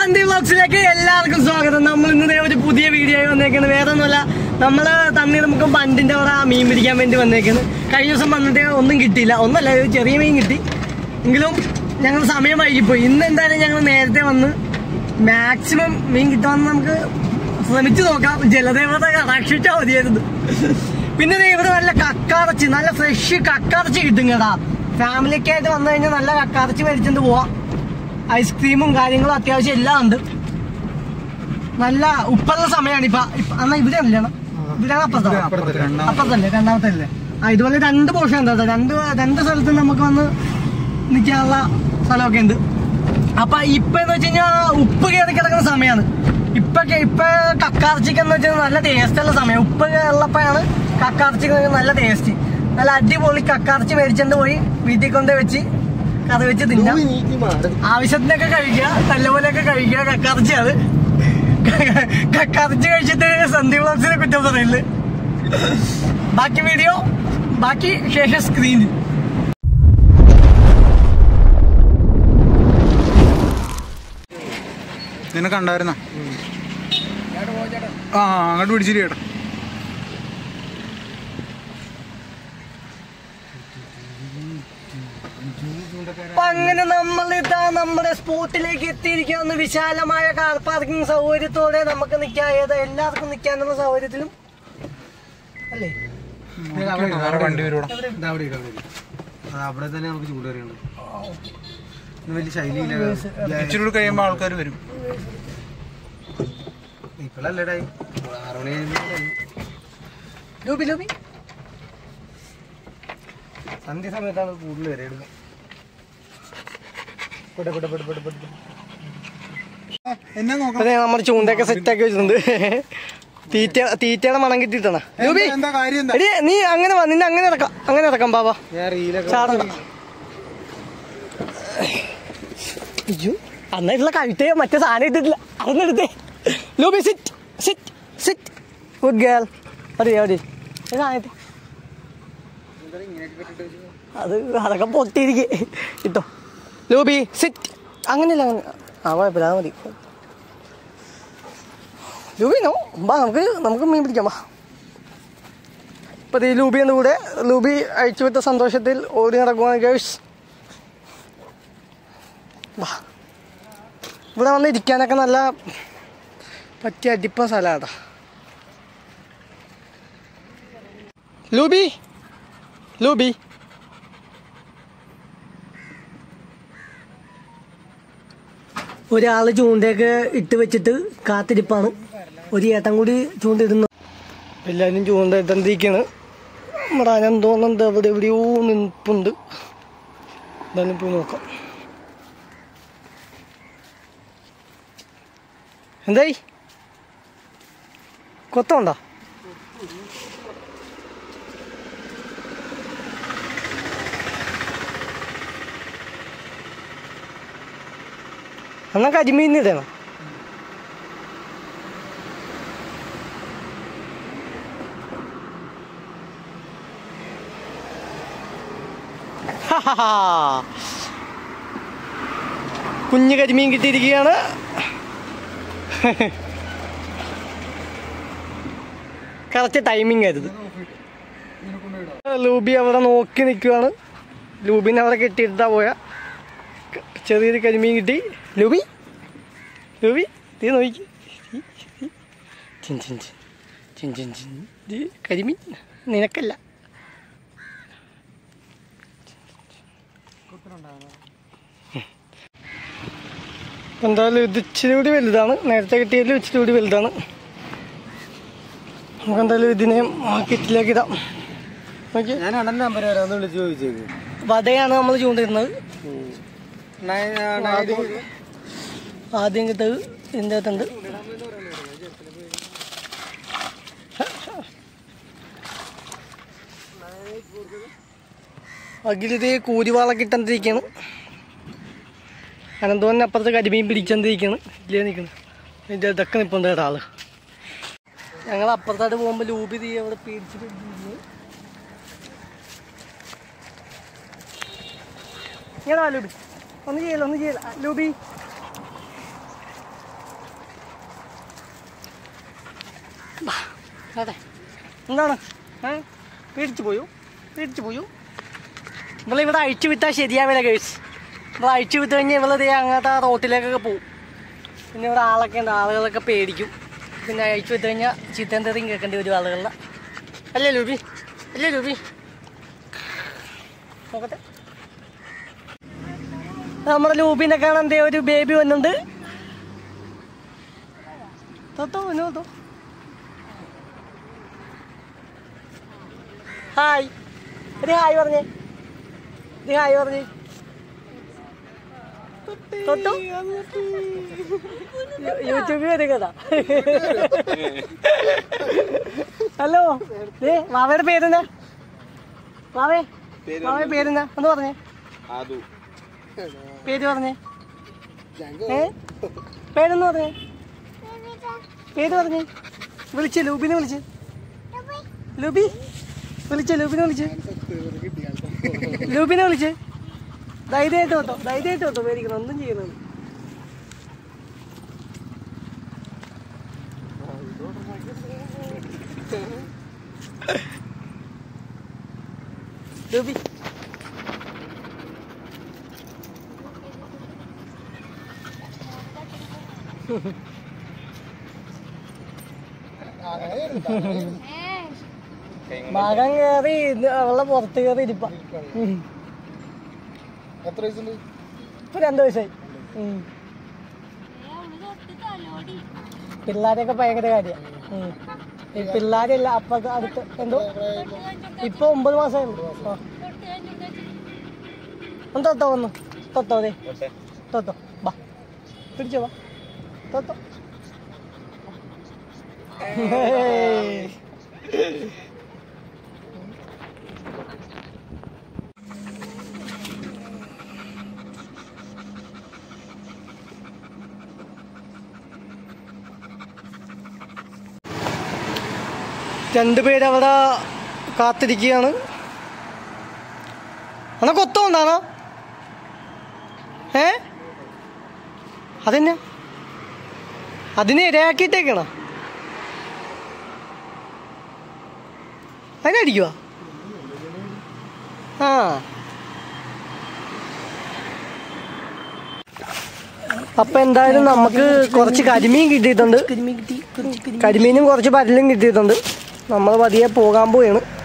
സന്ധി വ്ലോഗ്സിലേക്ക് എല്ലാവർക്കും സ്വാഗതം. നമ്മൾ ഇന്നത്തെ ഒരു പുതിയ വീഡിയോ ആയി വന്നേക്കുന്നത്. വേറെ ഒന്നുമല്ല, നമ്മള് തണ്ണീർമുക്കം ബണ്ടിന്റെ അവിടെ മീൻ പിടിക്കാൻ വേണ്ടി വന്നേക്കുന്നത്. കഴിഞ്ഞ ദിവസം വന്നിട്ട് ഒന്നും കിട്ടിയില്ല, ഒന്നല്ല ചെറിയ മീൻ കിട്ടി, എങ്കിലും ഞങ്ങൾ സമയം വൈകിപ്പോയി. ഇന്ന് എന്തായാലും ഞങ്ങൾ നേരത്തെ വന്ന് മാക്സിമം മീൻ കിട്ടുമെന്ന് നമുക്ക് ശ്രമിച്ചു നോക്കാം. ജലദേവത കടാക്ഷിച്ചാൽ മതിയായിരുന്നു. പിന്നെ ഇവിടെ നല്ല കക്കാറച്ചി, നല്ല ഫ്രഷ് കക്കാറച്ചി കിട്ടും കേട്ടാ. ഫാമിലിയൊക്കെ ആയിട്ട് വന്നു കഴിഞ്ഞാൽ നല്ല കക്കാറച്ചി മേടിച്ചിട്ട് പോവാം. ഐസ്ക്രീമും കാര്യങ്ങളും അത്യാവശ്യം എല്ലാം ഉണ്ട്. നല്ല ഉപ്പുള്ള സമയമാണ് ഇപ്പൊ. എന്നാ ഇവിടെ അല്ലേ, ഇവിടെയാണ് അപ്പുറത്തല്ലേ, രണ്ടാമത്തെ അല്ലേ. ഇതുപോലെ രണ്ട് പോർഷൻ എന്താ, രണ്ട് സ്ഥലത്ത് നമുക്ക് വന്ന് നിൽക്കാനുള്ള സ്ഥലമൊക്കെ ഉണ്ട്. അപ്പൊ ഇപ്പൊ എന്ന് വെച്ച് കഴിഞ്ഞാൽ ഉപ്പ് കയറി കിടക്കുന്ന സമയമാണ്. ഇപ്പൊ കക്കാർച്ചിക്ക് എന്ന് വെച്ചാൽ നല്ല ടേസ്റ്റ് ഉള്ള സമയം. ഉപ്പ് ഉള്ളപ്പോഴാണ് കക്കാർച്ചിക്ക് നല്ല ടേസ്റ്റ്. നല്ല അടിപൊളി കക്കാർച്ചി മേടിച്ചിട്ട് പോയി വീട്ടിൽ കൊണ്ട് വെച്ച് കറി വെച്ച് തിന്നാം. ആവശ്യത്തിനൊക്കെ കഴിക്കുക, നല്ലപോലെയൊക്കെ കഴിക്കുക. കക്കാർച്ചി അത് കക്കാർച്ചി കഴിച്ചിട്ട് സന്ധി വ്ലോഗ്സിനെ കുറ്റം പറയില്ല. ബാക്കി വീഡിയോ ബാക്കി ശേഷം സ്ക്രീനിൽ. നിന്നെ കണ്ടായിരുന്ന അങ്ങോട്ട് പിടിച്ചിട്ട് കേട്ടോ. അപ്പൊ അങ്ങനെ നമ്മളിതാ നമ്മുടെ സ്പോട്ടിലേക്ക് എത്തിയിരിക്കാവുന്ന വിശാലമായ കാർ പാർക്കിംഗ് സൗകര്യത്തോടെ നമുക്ക് നിൽക്കാം. എല്ലാവർക്കും നിൽക്കാനുള്ള സൗകര്യത്തിലും അല്ലേ. അവിടെ തന്നെ നമുക്ക് ചൂടേറിയുണ്ട്. വലിയ ശൈലിയില്ല. ഇച്ചിരി കഴിയുമ്പോ ആൾക്കാർ വരും. ഇപ്പോഴല്ലേടായി 6 മണി ലൂബി സന്ധ്യ സമയത്താണ് കൂടുതൽ വരെ എടുക്കുക. അതെ, നമ്മുടെ ചൂണ്ടയൊക്കെ സെറ്റ് ആക്കി വെച്ചിട്ടുണ്ട്. തീറ്റയുടെ മണം കിട്ടിയിട്ടാണ്. നീ അങ്ങനെ വാ, നിന്നെ അങ്ങനെ ഇറക്കാം ബാബാ. അയ്യോ, അന്നായിട്ടുള്ള കഴുത്തേ മറ്റേ സാധനം ഇട്ടിട്ടില്ല, അതൊന്നെടുത്തേ. ലൂബി sit sit sit good girl. അതൊക്കെ പൊട്ടിയിരിക്കേ കിട്ടോ. ലൂബി സിറ്റ്. അങ്ങനെയല്ല, അങ്ങനെ കുഴപ്പമില്ല, അത് മതി. ലൂബി നോ, നമുക്ക് മീൻ പിടിക്കാം. ഇപ്പൊ ഈ ലൂബിയുടെ കൂടെ ലൂബി അഴിച്ചുവിട്ട സന്തോഷത്തിൽ ഓടി നടക്കുവാണ് ഗേഴ്സ്. ഇവിടെ വന്ന് ഇരിക്കാനൊക്കെ നല്ല പറ്റിയ അടിപ്പ സ്ഥലമാട്ടാ. ലൂബി ഒരാള് ചൂണ്ടയൊക്കെ ഇട്ട് വെച്ചിട്ട് കാത്തിരിപ്പാണ്. ഒരു ഏട്ടൻ കൂടി ചൂണ്ടിടുന്നു. എല്ലാവരും ചൂണ്ട ഇട്ടിരിക്കാണ്. നമ്മുടെ അനന്തോന്നുണ്ട്, എവിടെയോ നിൽപ്പുണ്ട്. എന്തായാലും പോയി നോക്കാം. എന്തായി കൊത്തുണ്ടോ? എന്നാ കരിമീൻ ഇടണം. കുഞ്ഞു കരിമീൻ കിട്ടിയിരിക്കുകയാണ്. കറക്റ്റ് ടൈമിങ് ആയിരുന്നു. ലൂബി അവിടെ നോക്കി നിൽക്കുകയാണ്. ലൂബിനെ അവിടെ കെട്ടിയിട്ടാ പോയ. ചെറിയൊരു കരിമീൻ കിട്ടി. ലൂബി തീ നോക്കി. കരിമീൻ നിനക്കല്ല. എന്തായാലും ഇത് ഇച്ചിരി കൂടി വലുതാണ്. നേരത്തെ കിട്ടിയതിലും ഇച്ചിരി കൂടി വലുതാണ്. നമുക്ക് എന്തായാലും ഇതിനെ മാർക്കറ്റിലേക്ക് ഇടാം. വടയാണ് നമ്മൾ ചൂണ്ടിരുന്നത്. ആദ്യം കിട്ടത് ഇതിൻ്റെ അകത്തുണ്ട്. അഖിലിതേ കൂരിവാളൊക്കെ ഇട്ടിരിക്കുകയാണ്. അനന്തോന്നെ അപ്പുറത്ത് കരിമീൻ പിടിച്ചോണ്ടിരിക്കുകയാണ്. ഇല്ലേ നിൽക്കുന്നത്. ഇതിൻ്റെ ഇതൊക്കെ നിൽപ്പുണ്ട് ഒരാള്. ഞങ്ങൾ അപ്പുറത്തായിട്ട് പോകുമ്പോൾ ലൂബി തീ അവിടെ പേടിച്ചിട്ട് ഇങ്ങനെ ലൂബി ഒന്നും ചെയ്യില്ല ലൂബി. അതെ എന്താണ് പേടിച്ചു പോയോ ഇവളിവിടെ അഴിച്ചു വിട്ടാൽ ശരിയാവില്ല കേസ്. ഇവിടെ അഴിച്ചു വിട്ട് കഴിഞ്ഞാൽ ഇവളത് അങ്ങനത്തെ റോട്ടിലേക്കൊക്കെ പോവും. പിന്നെ ഇവിടെ ആളൊക്കെ ഉണ്ട്, ആളുകളൊക്കെ പേടിക്കും. പിന്നെ അഴിച്ചു വിട്ട് കഴിഞ്ഞാൽ ചീത്തൻ തെറിയും കേൾക്കേണ്ടി വരും ആളുകളിൽ. അല്ലേ ലൂബി നോക്കട്ടെ. നമ്മുടെ ലൂബിനെ കാണാൻ എന്തേ ഒരു ബേബി വന്നുണ്ട്. തൊട്ടോ ഹായ് പറഞ്ഞേ തൊട്ടോ യൂട്യൂബിൽ വരുന്നതാ. ഹലോ വാവയുടെ പേരെന്നാ? വാവേ പേരെന്നാ ഒന്ന് പറഞ്ഞേ. പേര് പറഞ്ഞേ. പേരെന്ന് പറഞ്ഞേ. പേര് പറഞ്ഞേ. വിളിച്ചേ ലൂബിനെ വിളിച്ച്. ലൂബിനെ വിളിച്ച്. ധൈര്യമായിട്ട് കേട്ടോ പേടിക്കണം, ഒന്നും ചെയ്യുന്നത്. ലൂബി മകൻ കയറി അവളെ പുറത്ത് കയറി ഇരിപ്പ. ഇപ്പൊ 2 വയസ്സായി. പിള്ളേരെയൊക്കെ ഭയങ്കര കാര്യമാണ്. ഈ പിള്ളേരല്ല അപ്പത്തെ അടുത്ത് എന്തോ ഇപ്പൊ 9 മാസമായുള്ളൂ. ഒന്ന് തൊട്ടോ ബാ പിടിച്ചോ ബാ തൊട്ടോ. രണ്ടുപേരവിടെ കാത്തിരിക്കുകയാണ്. എന്നാ കൊത്തോണ്ടാണോ? അതെന്നാ അതിനെ ഇരയാക്കിയിട്ടേക്കണോ? അതിനടിക്കുവാ? അപ്പൊ എന്തായാലും നമുക്ക് കുറച്ച് കരിമീൻ കിട്ടിയിട്ടുണ്ട്. കരിമീനും കുറച്ച് പരലും കിട്ടിയിട്ടുണ്ട്. നമ്മൾ പതിയെ പോകാൻ പോവുകയാണ്.